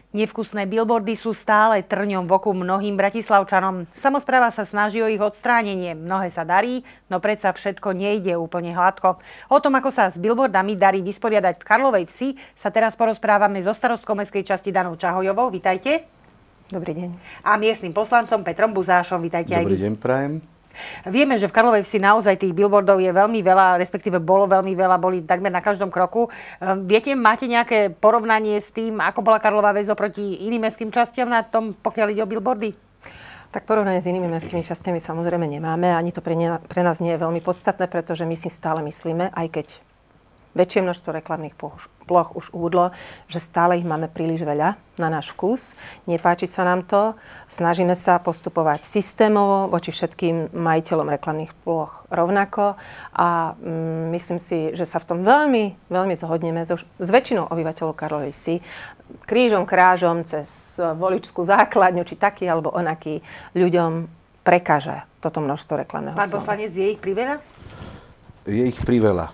Nevkusné billboardy sú stále trňom v oku mnohým bratislavčanom. Samospráva sa snaží o ich odstránenie. Mnohé sa darí, no predsa všetko nejde úplne hladko. O tom, ako sa s billboardami darí vysporiadať v Karlovej Vsi, sa teraz porozprávame so starostkou mestskej časti Danou Čahojovou. Vitajte. Dobrý deň. A miestnym poslancom Petrom Buzášom. Vitajte aj vy. Dobrý deň, prajem. Vieme, že v Karlovej Vsi naozaj tých billboardov je veľmi veľa, respektíve bolo veľmi veľa, boli takmer na každom kroku. Viete, máte nejaké porovnanie s tým, ako bola Karlová Ves oproti iným mestským častiam na tom, pokiaľ ide o billboardy? Tak porovnanie s inými mestskými častiami samozrejme nemáme. Ani to pre nás nie je veľmi podstatné, pretože my si stále myslíme, aj keď väčšie množstvo reklamných ploch už ubudlo, že stále ich máme príliš veľa na náš vkus. Nepáči sa nám to. Snažíme sa postupovať systémovo voči všetkým majiteľom reklamných ploch rovnako a myslím si, že sa v tom veľmi, veľmi zhodneme s väčšinou obyvateľov Karlovej Vsi. Krížom, krážom, cez voličskú základňu, či taký alebo onaký, ľuďom prekáža toto množstvo reklamného Pán poslanec, je ich priveľa? Je ich priveľa.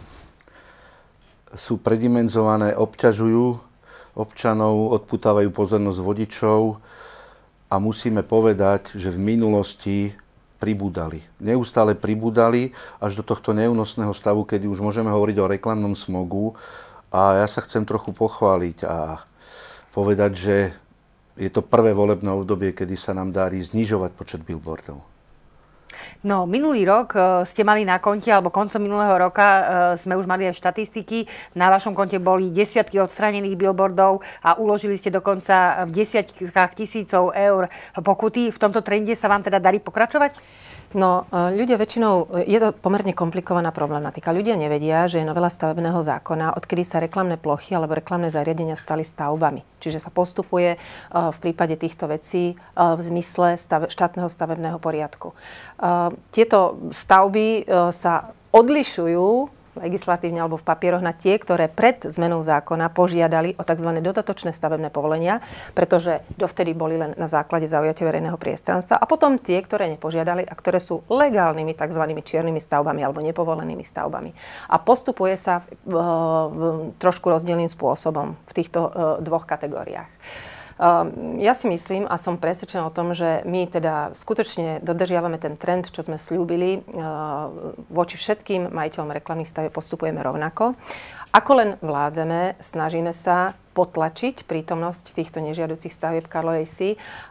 Sú predimenzované, obťažujú občanov, odputávajú pozornosť vodičov a musíme povedať, že v minulosti pribúdali. Neustále pribúdali až do tohto neúnosného stavu, kedy už môžeme hovoriť o reklamnom smogu. A ja sa chcem trochu pochváliť a povedať, že je to prvé volebné obdobie, kedy sa nám darí znižovať počet billboardov. No, minulý rok ste mali na konte, alebo koncom minulého roka sme už mali aj štatistiky. Na vašom konte boli desiatky odstránených billboardov a uložili ste dokonca v desiatkách tisícov eur pokuty. V tomto trende sa vám teda darí pokračovať? No, ľudia väčšinou, je to pomerne komplikovaná problematika. Ľudia nevedia, že je novela stavebného zákona, odkedy sa reklamné plochy alebo reklamné zariadenia stali stavbami. Čiže sa postupuje v prípade týchto vecí v zmysle štátneho stavebného poriadku. Tieto stavby sa odlišujú legislatívne alebo v papieroch na tie, ktoré pred zmenou zákona požiadali o tzv. Dodatočné stavebné povolenia, pretože dovtedy boli len na základe zaujatia verejného priestranstva, a potom tie, ktoré nepožiadali a ktoré sú legálnymi tzv. Čiernymi stavbami alebo nepovolenými stavbami. A postupuje sa trošku rozdielným spôsobom v týchto dvoch kategóriách. Ja si myslím a som presvedčená o tom, že my teda skutočne dodržiavame ten trend, čo sme sľúbili. Voči všetkým majiteľom reklamných stavieb postupujeme rovnako. Ako len vládzeme, snažíme sa potlačiť prítomnosť týchto nežiaducich stavieb Karlovej Vsi,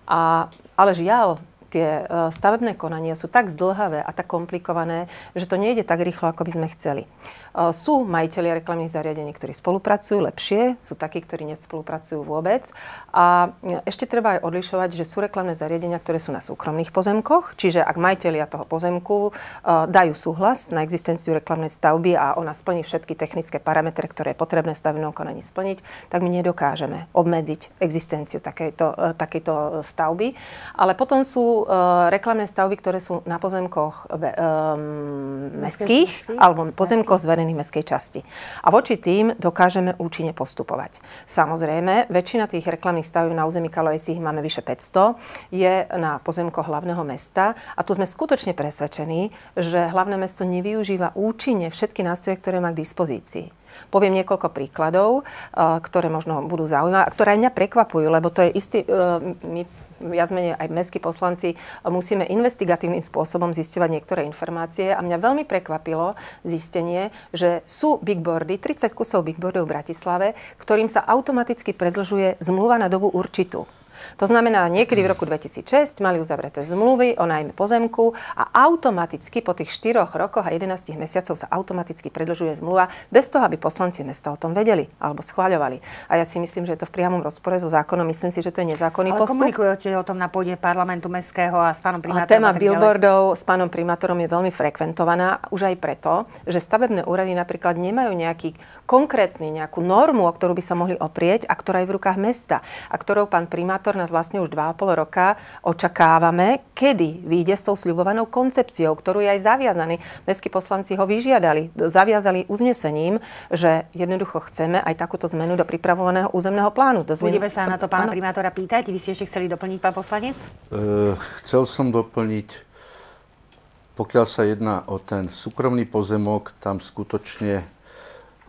ale žiaľ, tie stavebné konania sú tak zdĺhavé a tak komplikované, že to nejde tak rýchlo, ako by sme chceli. Sú majitelia reklamných zariadení, ktorí spolupracujú lepšie, sú takí, ktorí nespolupracujú vôbec. A ešte treba aj odlišovať, že sú reklamné zariadenia, ktoré sú na súkromných pozemkoch, čiže ak majitelia toho pozemku dajú súhlas na existenciu reklamnej stavby a ona splní všetky technické parametre, ktoré je potrebné v stavebnom konaní splniť, tak my nedokážeme obmedziť existenciu takejto stavby. Ale potom sú reklamné stavby, ktoré sú na pozemkoch mestských alebo pozemkoch zverených mestskej časti. A voči tým dokážeme účinne postupovať. Samozrejme, väčšina tých reklamných stavieb na území Karlovej Vsi, máme vyše 500, je na pozemkoch hlavného mesta a tu sme skutočne presvedčení, že hlavné mesto nevyužíva účinne všetky nástroje, ktoré má k dispozícii. Poviem niekoľko príkladov, ktoré možno budú zaujímavé a ktoré aj mňa prekvapujú, lebo to je istý... viac menej aj mestskí poslanci musíme investigatívnym spôsobom zisťovať niektoré informácie a mňa veľmi prekvapilo zistenie, že sú bigboardy, 30 kusov bigboardov v Bratislave, ktorým sa automaticky predĺžuje zmluva na dobu určitú. To znamená, niekedy v roku 2006 mali uzavreté zmluvy o nájme pozemku a automaticky po tých 4 rokoch a 11 mesiacoch sa automaticky predĺžuje zmluva bez toho, aby poslanci mesta o tom vedeli alebo schvaľovali. A ja si myslím, že je to v priamom rozpore so zákonom. Myslím si, že to je nezákonný postup. Ale komunikujete o tom na pôde parlamentu mestského a s pánom primátorom? Téma billboardov s pánom primátorom je veľmi frekventovaná už aj preto, že stavebné úrady napríklad nemajú nejakú normu, o ktorú by sa mohli oprieť a ktorá je v rukách mesta a ktorou pán primátor nás vlastne už 2,5 roka očakávame, kedy vyjde s tou sľubovanou koncepciou, ktorú je aj zaviazaný. Mestskí poslanci ho zaviazali uznesením, že jednoducho chceme aj takúto zmenu do pripravovaného územného plánu. Budeme sa na to pána primátora pýtať. Vy ste ešte chceli doplniť, pán poslanec? Chcel som doplniť, pokiaľ sa jedná o ten súkromný pozemok, tam skutočne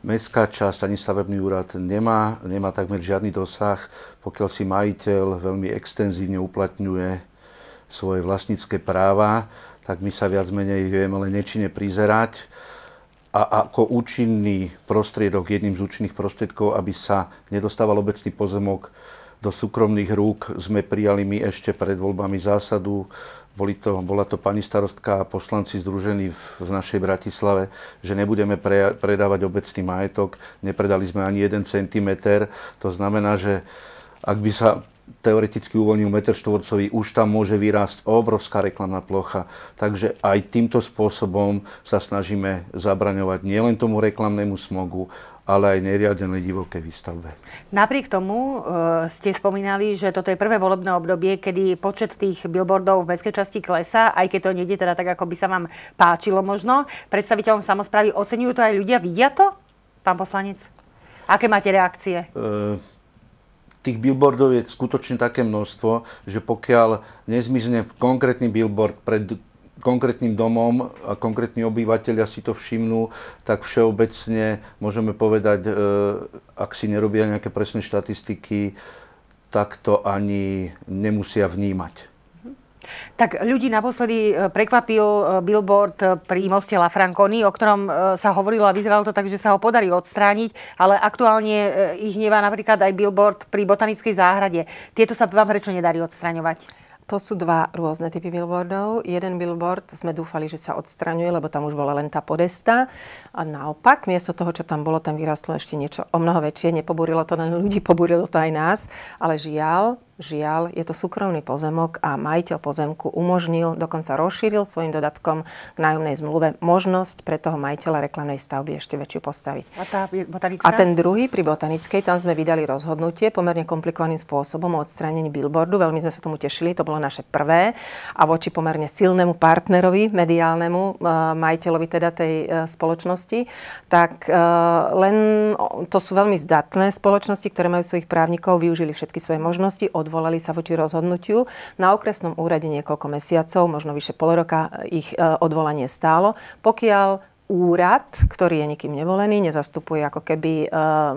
Mestská časť ani stavebný úrad nemá takmer žiadny dosah, pokiaľ si majiteľ veľmi extenzívne uplatňuje svoje vlastnícke práva, tak my sa viac menej vieme len nečine prizerať. A ako účinný prostriedok, jedným z účinných prostriedkov, aby sa nedostával obecný pozemok do súkromných rúk, sme prijali my ešte pred voľbami zásadu. Bola to pani starostka a poslanci združení v našej Bratislave, že nebudeme predávať obecný majetok. Nepredali sme ani 1 centimeter. To znamená, že ak by sa teoreticky uvoľnil meter štvorcový, už tam môže vyrásť obrovská reklamná plocha. Takže aj týmto spôsobom sa snažíme zabraňovať nielen tomu reklamnému smogu, ale aj neriadenej divokej výstavbe. Napriek tomu ste spomínali, že toto je prvé volebné obdobie, kedy počet tých billboardov v mestskej časti klesá, aj keď to nejde teda tak, ako by sa vám páčilo možno. Predstaviteľom samosprávy oceňujú to aj ľudia? Vidia to, pán poslanec? Aké máte reakcie? Tých billboardov je skutočne také množstvo, že pokiaľ nezmizne konkrétny billboard pred konkrétnym domom a konkrétni obyvateľia si to všimnú, tak všeobecne môžeme povedať, ak si nerobia nejaké presné štatistiky, tak to ani nemusia vnímať. Tak ľudí naposledy prekvapil billboard pri moste La Franconi, o ktorom sa hovorilo a vyzeralo to tak, že sa ho podarí odstrániť, ale aktuálne ich hnevá napríklad aj billboard pri Botanickej záhrade. Tieto sa vám prečo nedarí odstraňovať? To sú dva rôzne typy billboardov. Jeden billboard sme dúfali, že sa odstraňuje, lebo tam už bola len tá podesta. A naopak, miesto toho, čo tam bolo, tam vyrastlo ešte niečo o mnoho väčšie. Nepobúrilo to len ľudí, pobúrilo to aj nás. Ale žiaľ, je to súkromný pozemok a majiteľ pozemku umožnil, dokonca rozšíril svojim dodatkom k nájomnej zmluve možnosť pre toho majiteľa reklamnej stavby ešte väčšiu postaviť. A tá botanická? A ten druhý pri Botanickej, tam sme vydali rozhodnutie pomerne komplikovaným spôsobom o odstránení billboardu. Veľmi sme sa tomu tešili, to bolo naše prvé. A voči pomerne silnému partnerovi, mediálnemu majiteľovi teda tej spoločnosti, tak len to sú veľmi zdatné spoločnosti, ktoré majú svojich právnikov, využili všetky svoje možnosti, odvolali sa voči rozhodnutiu. Na okresnom úrade niekoľko mesiacov, možno vyše pol roka ich odvolanie stálo. Pokiaľ úrad, ktorý je nikým nevolený, nezastupuje ako keby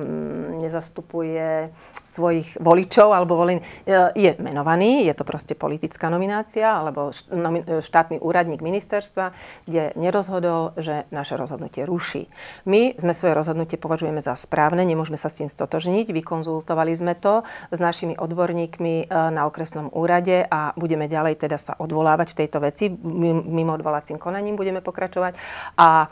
nezastupuje svojich voličov alebo je menovaný, je to proste politická nominácia alebo štátny úradník ministerstva, kde nerozhodol, že naše rozhodnutie ruší. My sme svoje rozhodnutie považujeme za správne, nemôžeme sa s tým stotožniť, vykonzultovali sme to s našimi odborníkmi na okresnom úrade a budeme ďalej teda sa odvolávať v tejto veci, mimo odvolacím konaním budeme pokračovať a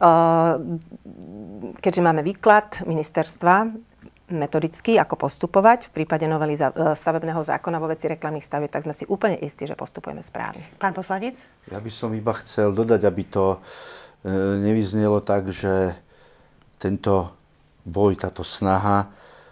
keďže máme výklad ministerstva metodicky, ako postupovať v prípade novely stavebného zákona vo veci reklamných stavieb, tak sme si úplne istí, že postupujeme správne. Pán poslanec? Ja by som iba chcel dodať, aby to nevyznelo tak, že tento boj, táto snaha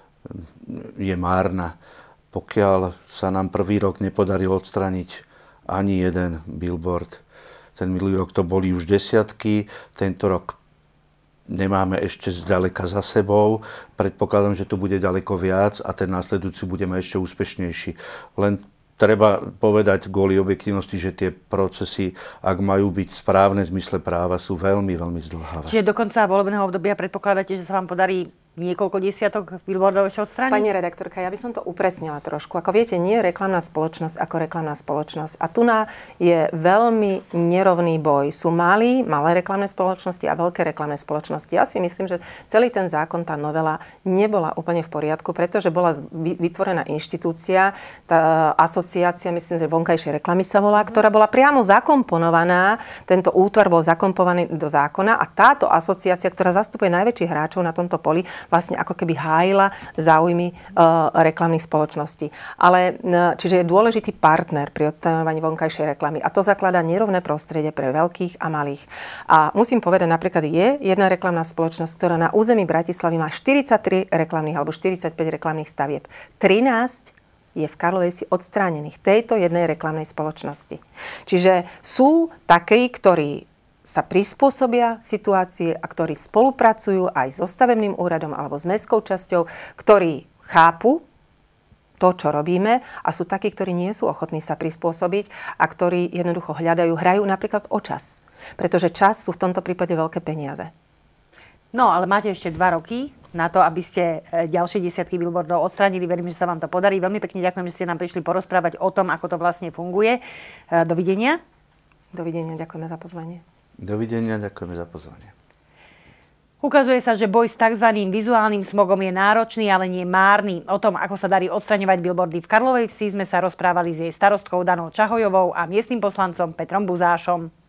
je márna. Pokiaľ sa nám prvý rok nepodarilo odstrániť ani jeden billboard, ten minulý rok to boli už desiatky, tento rok nemáme ešte zďaleka za sebou. Predpokladám, že to bude ďaleko viac a ten následujúci budeme ešte úspešnejší. Len treba povedať kvôli objektívnosti, že tie procesy, ak majú byť správne v zmysle práva, sú veľmi, veľmi zdĺhavé. Čiže do konca volebného obdobia predpokladáte, že sa vám podarí niekoľko desiatok billboardov ešte odstrániť? Pani redaktorka, ja by som to upresnila trošku. Ako viete, nie je reklamná spoločnosť ako reklamná spoločnosť. A tu je veľmi nerovný boj. Sú malé reklamné spoločnosti a veľké reklamné spoločnosti. Ja si myslím, že celý ten zákon, tá novela nebola úplne v poriadku, pretože bola vytvorená inštitúcia, tá asociácia, myslím, že vonkajšej reklamy sa volá, ktorá bola priamo zakomponovaná, tento útvar bol zakomponovaný do zákona a táto asociácia, ktorá zastupuje najväčších hráčov na tomto poli, vlastne ako keby hájila záujmy reklamných spoločností. Ale čiže je dôležitý partner pri odstraňovaní vonkajšej reklamy a to zakladá nerovné prostredie pre veľkých a malých. A musím povedať, napríklad je jedna reklamná spoločnosť, ktorá na území Bratislavy má 43 reklamných alebo 45 reklamných stavieb. 13 je v Karlovej Vsi odstránených tejto jednej reklamnej spoločnosti. Čiže sú takí, ktorí sa prispôsobia situácie a ktorí spolupracujú aj so stavebným úradom alebo s mestskou časťou, ktorí chápu to, čo robíme a sú takí, ktorí nie sú ochotní sa prispôsobiť a ktorí jednoducho hrajú napríklad o čas. Pretože čas sú v tomto prípade veľké peniaze. No, ale máte ešte 2 roky na to, aby ste ďalšie desiatky billboardov odstránili. Verím, že sa vám to podarí. Veľmi pekne ďakujem, že ste nám prišli porozprávať o tom, ako to vlastne funguje. Dovidenia. Dovidenia, ďakujeme za pozvanie. Dovidenia, ďakujeme za pozvanie. Ukazuje sa, že boj s tzv. Vizuálnym smogom je náročný, ale nie márny. O tom, ako sa darí odstraňovať billboardy v Karlovej Vsi, sme sa rozprávali s jej starostkou Danou Čahojovou a miestnym poslancom Petrom Buzášom.